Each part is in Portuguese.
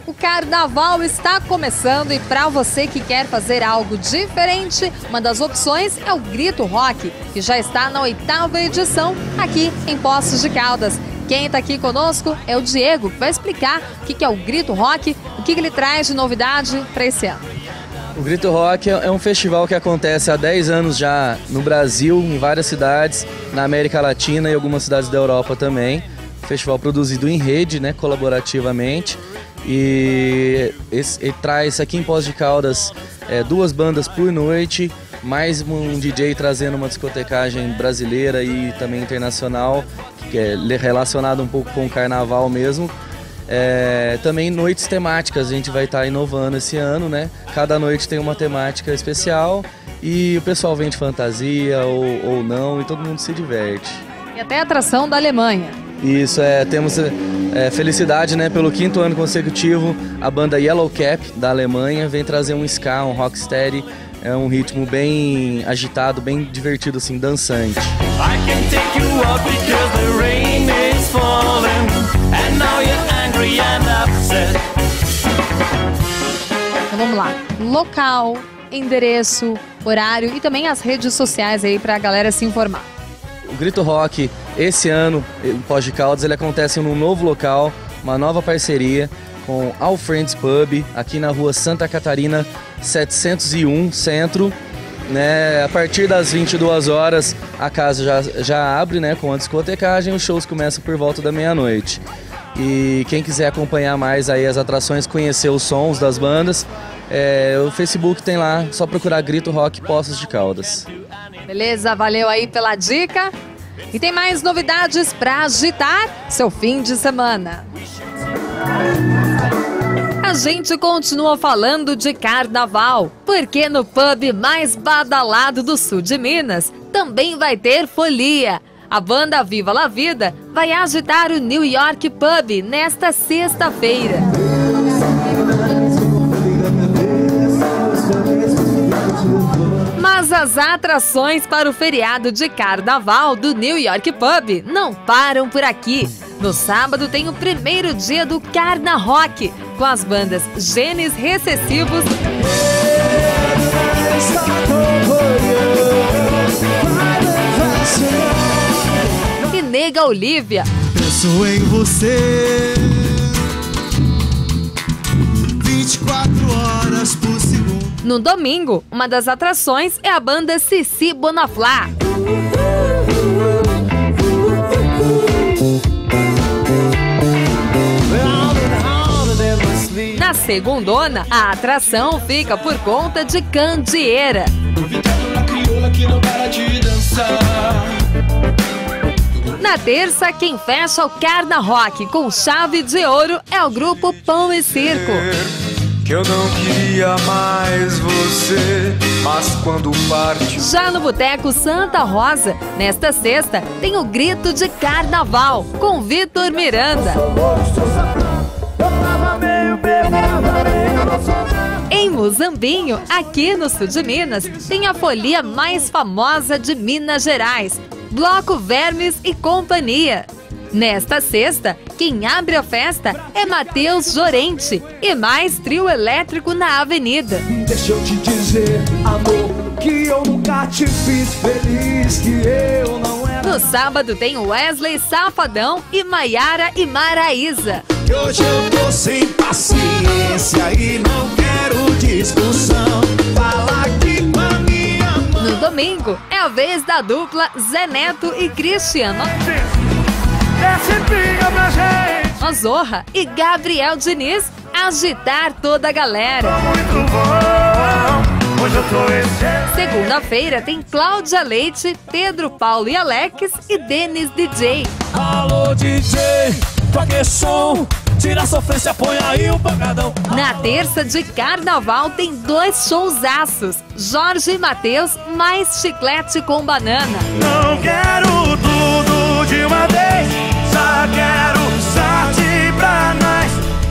O carnaval está começando e para você que quer fazer algo diferente, uma das opções é o Grito Rock, que já está na 8ª edição aqui em Poços de Caldas. Quem está aqui conosco é o Diego, que vai explicar o que é o Grito Rock, o que ele traz de novidade para esse ano. O Grito Rock é um festival que acontece há 10 anos já no Brasil, em várias cidades, na América Latina e algumas cidades da Europa também. Festival produzido em rede, né, colaborativamente. E traz aqui em Poços de Caldas 2 bandas por noite, mais um DJ trazendo uma discotecagem brasileira e também internacional, que é relacionado um pouco com o carnaval mesmo. Também noites temáticas, a gente vai estar inovando esse ano, né? Cada noite tem uma temática especial e o pessoal vem de fantasia ou não e todo mundo se diverte. E até a atração da Alemanha. Isso, temos felicidade, né? Pelo 5º ano consecutivo, a banda Yellow Cap da Alemanha vem trazer um ska, um rocksteady, um ritmo bem agitado, bem divertido, assim, dançante. Então vamos lá, local, endereço, horário e também as redes sociais aí para a galera se informar. O Grito Rock, esse ano, em Poços de Caldas, ele acontece num novo local, uma nova parceria com All Friends Pub, aqui na rua Santa Catarina 701, Centro. Né? A partir das 22 horas, a casa já abre, né, com a discotecagem, os shows começam por volta da meia-noite. E quem quiser acompanhar mais aí as atrações, conhecer os sons das bandas, o Facebook tem lá, só procurar Grito Rock Poços de Caldas. Beleza, valeu aí pela dica. E tem mais novidades para agitar seu fim de semana. A gente continua falando de carnaval, porque no pub mais badalado do sul de Minas também vai ter folia. A banda Viva la Vida vai agitar o New York Pub nesta sexta-feira. Mas as atrações para o feriado de carnaval do New York Pub não param por aqui. No sábado tem o primeiro dia do Carna Rock, com as bandas Genes Recessivos e Nega Olívia. Penso em você 24 horas por segundo. No domingo, uma das atrações é a banda Cici Bonaflá. Na segundona, a atração fica por conta de Candeeira. Na terça, quem fecha o Carna Rock com chave de ouro é o grupo Pão e Circo. Que eu não queria mais você, mas quando parte... Já no Boteco Santa Rosa, nesta sexta, tem o Grito de Carnaval, com Vitor Miranda. Em Muzambinho, aqui no sul de Minas, tem a folia mais famosa de Minas Gerais, Bloco Vermes e Companhia. Nesta sexta, quem abre a festa é Matheus Jorente e mais trio elétrico na avenida. Deixa eu te dizer, amor, que eu nunca te fiz feliz, que eu não era... No sábado tem Wesley Safadão e Maiara e Maraísa. Hoje eu tô sem paciência e não quero discussão, fala aqui com a minha mão. No domingo, é a vez da dupla Zé Neto e Cristiano Zorra e Gabriel Diniz agitar toda a galera. Segunda-feira tem Cláudia Leite, Pedro Paulo e Alex e Denis DJ. Alô DJ, toque som, tira a sofrência, põe aí o pancadão. Na terça de carnaval tem 2 showzaços, Jorge e Matheus mais Chiclete com Banana. Não quero tudo de uma vez, só quero sorte pra nós.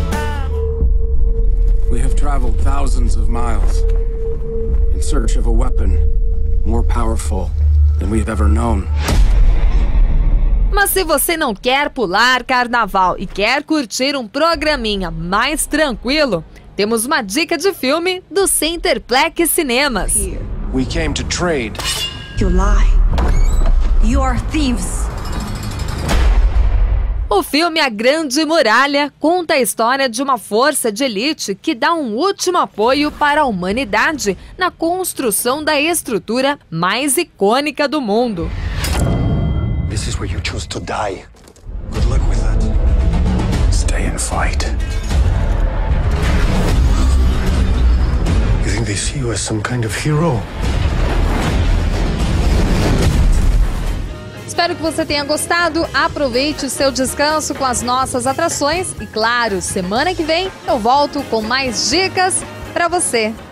We have traveled thousands of miles in search of a weapon more powerful than we've ever known. Mas se você não quer pular carnaval e quer curtir um programinha mais tranquilo, temos uma dica de filme do Centerplex Cinemas. We came to trade. You lie. You are thieves. O filme A Grande Muralha conta a história de uma força de elite que dá um último apoio para a humanidade na construção da estrutura mais icônica do mundo. This is where you choose to die. Good luck with that. Stay and fight. You think they see you as some kind of hero? Espero que você tenha gostado, aproveite o seu descanso com as nossas atrações e, claro, semana que vem eu volto com mais dicas para você.